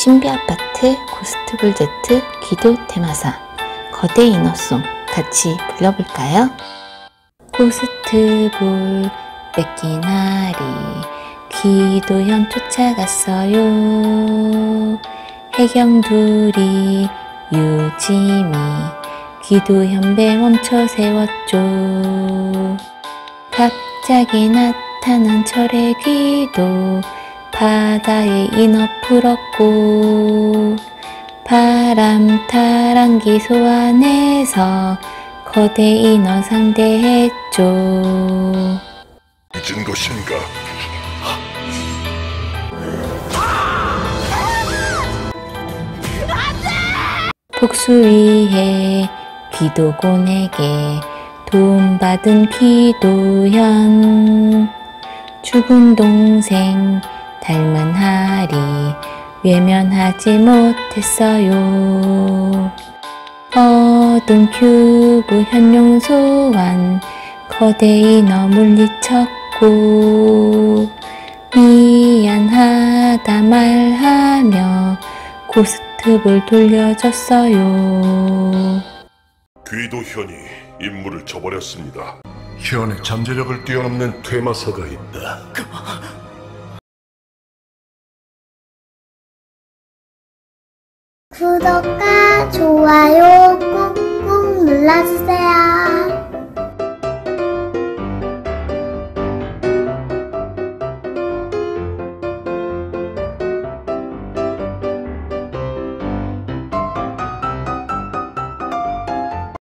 신비아파트 고스트볼 Z 기도 테마사 거대 인어송 같이 불러볼까요? 고스트볼 뺏긴 아리 기도현 쫓아갔어요. 해경둘이 유지미 기도현 배 멈춰 세웠죠. 갑자기 나타난 철의 귀도 바다에 인어 풀었고 바람 타랑기 소환해서 거대 인어 상대했죠. 잊은 것인가? 복수 위해 기도곤에게 도움받은 기도현 죽은 동생 닮은 하리 외면하지 못했어요. 어둠 큐브 현룡 소환 거대 인어 물리쳤고 미안하다 말하며 고스트볼 돌려줬어요. 귀도현이 임무를 저버렸습니다. 현의 잠재력을 뛰어넘는 퇴마사가 있다. 구독과 좋아요 꾹꾹 눌러주세요.